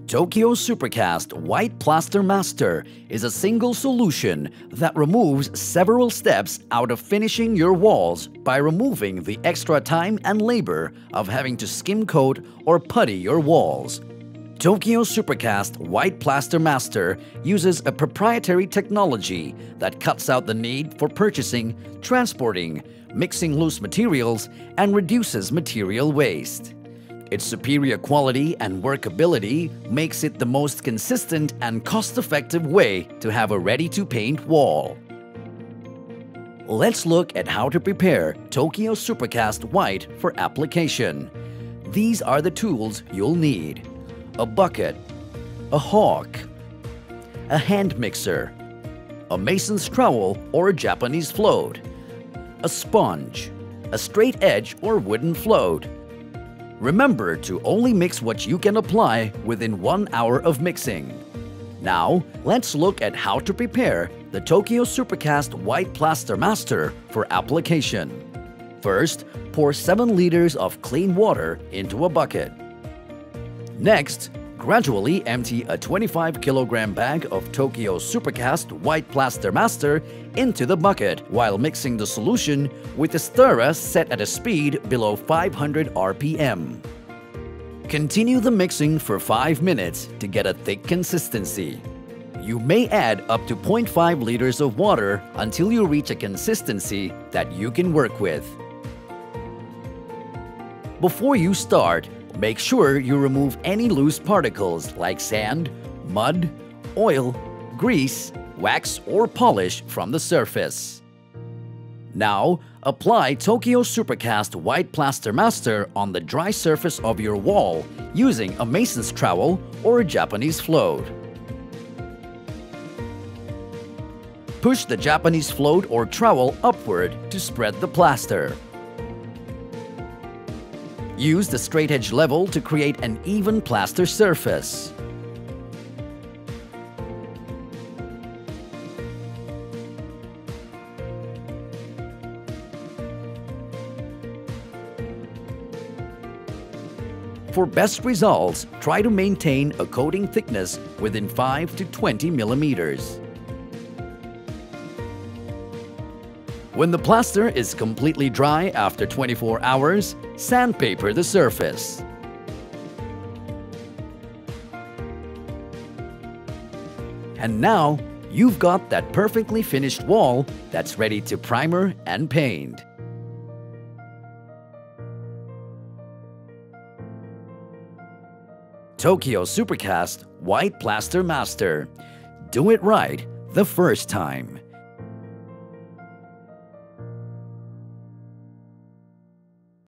Tokyo SUPERCAST White Plaster Master is a single solution that removes several steps out of finishing your walls by removing the extra time and labor of having to skim coat or putty your walls. Tokyo SUPERCAST White Plaster Master uses a proprietary technology that cuts out the need for purchasing, transporting, mixing loose materials, and reduces material waste. Its superior quality and workability makes it the most consistent and cost-effective way to have a ready-to-paint wall. Let's look at how to prepare Tokyo SUPERCAST White for application. These are the tools you'll need: a bucket, a hawk, a hand mixer, a mason's trowel or a Japanese float, a sponge, a straight edge or wooden float. Remember to only mix what you can apply within 1 hour of mixing. Now, let's look at how to prepare the Tokyo SUPERCAST White Plaster Master for application. First, pour 7 liters of clean water into a bucket. Next, gradually empty a 25-kilogram bag of Tokyo SUPERCAST White Plaster Master into the bucket while mixing the solution with a stirrer set at a speed below 500 RPM. Continue the mixing for 5 minutes to get a thick consistency. You may add up to 0.5 liters of water until you reach a consistency that you can work with. Before you start, make sure you remove any loose particles like sand, mud, oil, grease, wax, or polish from the surface. Now, apply Tokyo SUPERCAST White Plaster Master on the dry surface of your wall using a mason's trowel or a Japanese float. Push the Japanese float or trowel upward to spread the plaster. Use the straight edge level to create an even plaster surface. For best results, try to maintain a coating thickness within 5 to 20 millimeters. When the plaster is completely dry after 24 hours, sandpaper the surface. And now, you've got that perfectly finished wall that's ready to primer and paint. Tokyo SUPERCAST White Plaster Master. Do it right the first time.